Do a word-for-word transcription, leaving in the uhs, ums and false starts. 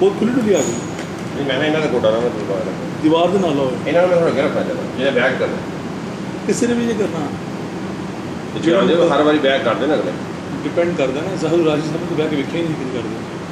ਬਹੁਤ ਖੁੱਲੀ ਡੁੱਲੀ ਆ ਗਈ। ਨਹੀਂ ਮੈਂ ਇਹਨਾਂ ਦਾ ਗੋਡਾ ਨਾ ਦੀਵਾਰ ਦੀਵਾਰ ਦੇ ਨਾਲ ਹੋਵੇ ਇਹਨਾਂ ਨੂੰ ਮੈਂ ਥੋੜਾ ਗਿਰਫ ਕਰ ਦੇਣਾ ਜਿਹੜਾ ਬੈਕ ਕਰਨਾ ਕਿਸੇ ਨੇ ਵੀ ਨਹੀਂ ਕਰਨਾ। ਜਿਹੜਾ ਹਰ ਵਾਰੀ ਬੈਕ ਕਰਦੇ ਨਾ ਅਗਲੇ ਡਿਪੈਂਡ ਕਰਦਾ ਨਾ। ਸਾਹਿਲ ਰਾਜੀ ਸਾਹਿਬ ਨੂੰ ਬਹਿ ਕੇ ਵੇਖਿਆ ਹੀ ਨਹੀਂ ਕਿੰਨੀ ਕਰਦੇ।